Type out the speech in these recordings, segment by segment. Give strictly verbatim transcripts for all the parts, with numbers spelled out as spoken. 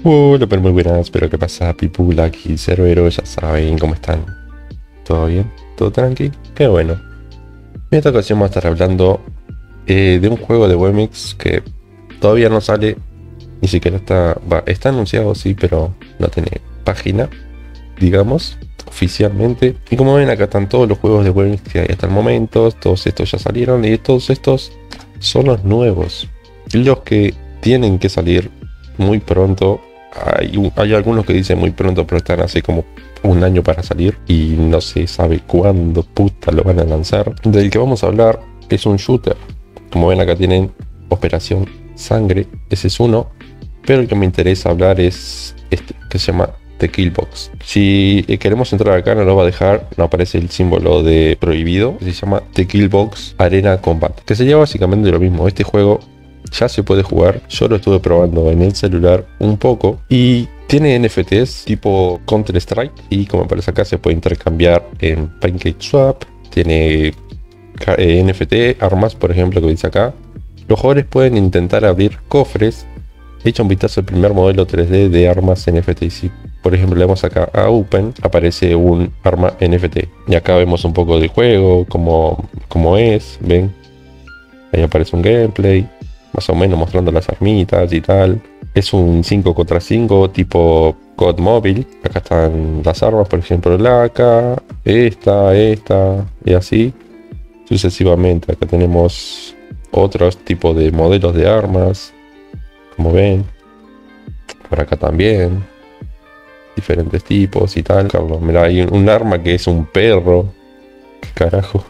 Hola, pero muy buenas, espero que pasa Pipula aquí, Cerbero, ya saben cómo están. ¿Todo bien? ¿Todo tranqui? Qué bueno. En esta ocasión vamos a estar hablando eh, de un juego de Wemix que todavía no sale, ni siquiera está, va, está anunciado sí, pero no tiene página, digamos, oficialmente. Y como ven acá están todos los juegos de Wemix que hay hasta el momento, todos estos ya salieron y todos estos son los nuevos, los que tienen que salir muy pronto. Hay, hay algunos que dicen muy pronto, pero están así como un año para salir y no se sabe cuándo puta lo van a lanzar. Del que vamos a hablar es un shooter. Como ven acá tienen Operación Sangre, ese es uno, pero el que me interesa hablar es este, que se llama The Killbox. Si queremos entrar acá no lo va a dejar, no aparece el símbolo de prohibido, que se llama The Killbox Arena Combat, que sería básicamente lo mismo. Este juego ya se puede jugar, yo lo estuve probando en el celular un poco y tiene N F Ts tipo Counter Strike y como aparece acá se puede intercambiar en PancakeSwap, tiene eh, N F T, armas por ejemplo que dice acá. Los jugadores pueden intentar abrir cofres. Echa un vistazo al primer modelo tres D de armas N F T. Si por ejemplo le damos acá a Open, aparece un arma N F T. Y acá vemos un poco del juego, cómo, cómo es, ven. Ahí aparece un gameplay, más o menos mostrando las armitas y tal. Es un cinco contra cinco tipo C O D móvil. Acá están las armas, por ejemplo la A K, esta, esta y así sucesivamente. Acá tenemos otros tipos de modelos de armas, como ven. Por acá también diferentes tipos y tal. Carlos, mira, hay un arma que es un perro. ¿Qué carajo?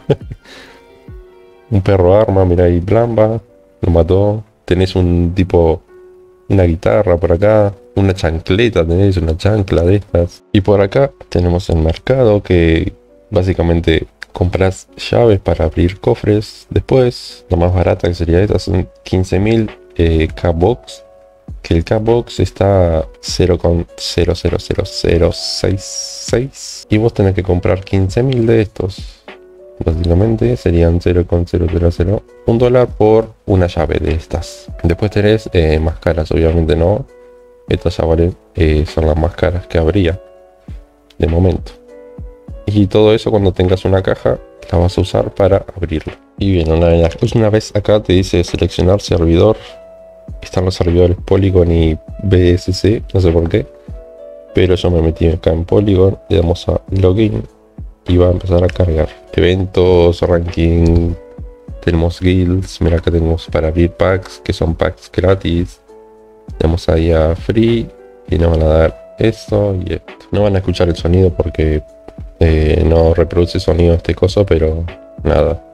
Un perro arma, mira ahí, Blamba. Lo mató. Tenés un tipo, una guitarra por acá, una chancleta, tenés una chancla de estas. Y por acá tenemos el mercado que básicamente compras llaves para abrir cofres. Después, la más barata que sería esta, son quince mil eh, K-Box. Que el K-Box está cero coma cero cero cero cero seis seis. Y vos tenés que comprar quince mil de estos. Básicamente serían cero coma cero cero cero un dólar por una llave de estas. Después tenés eh, más caras, obviamente no. Estas ya valen, eh, son las más caras que habría de momento. Y todo eso cuando tengas una caja la vas a usar para abrirlo. Y bien, una vez, una vez acá te dice seleccionar servidor. Están los servidores Polygon y B S C, no sé por qué. Pero yo me metí acá en Polygon, le damos a login y va a empezar a cargar eventos, ranking, tenemos guilds, mira acá tenemos para abrir packs, que son packs gratis. Le damos ahí a free y nos van a dar esto y esto. No van a escuchar el sonido porque eh, no reproduce sonido este coso, pero nada.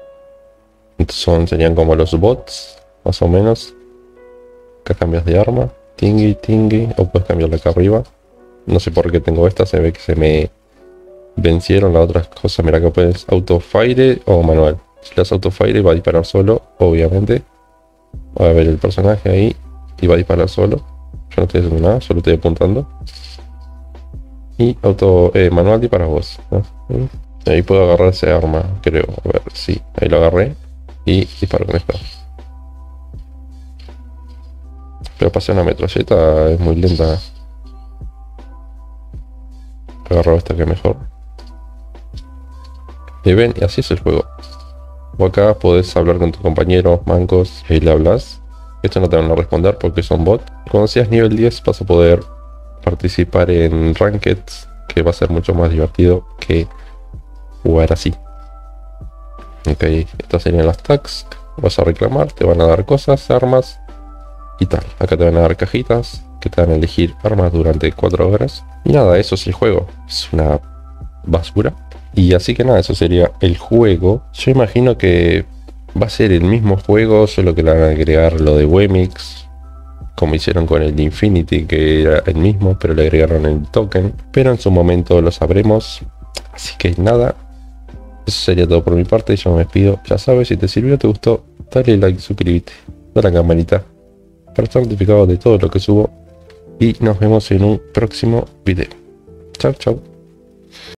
Son, serían como los bots, más o menos. Acá cambias de arma, tingui, tingui, o puedes cambiarla acá arriba. No sé por qué tengo esta, se ve que se me vencieron las otras cosas. Mira, acá puedes autofire o manual. Si le das autofire va a disparar solo, obviamente. Va a ver el personaje ahí y va a disparar solo. Yo no estoy haciendo nada, solo estoy apuntando. Y auto eh, manual dispara vos, ¿no? Ahí puedo agarrar ese arma, creo. A ver, sí, ahí lo agarré y disparo con esto. Pero pasé una metralleta, es muy lenta. Agarro esta que es mejor. Y ven, y así es el juego. O acá podés hablar con tus compañeros mancos y ahí le hablas. Esto no te van a responder porque son bots. Cuando seas nivel diez vas a poder participar en Rankeds, que va a ser mucho más divertido que jugar así. Ok, estas serían las tags. Vas a reclamar, te van a dar cosas, armas y tal. Acá te van a dar cajitas que te van a elegir armas durante cuatro horas. Y nada, eso es el juego. Es una basura. Y así que nada, eso sería el juego. Yo imagino que va a ser el mismo juego, solo que le van a agregar lo de Wemix, como hicieron con el Infinity, que era el mismo, pero le agregaron el token. Pero en su momento lo sabremos. Así que nada, eso sería todo por mi parte. Yo me despido. Ya sabes, si te sirvió, te gustó, dale like, suscríbete, dale a la campanita para estar notificado de todo lo que subo. Y nos vemos en un próximo video. Chao, chao.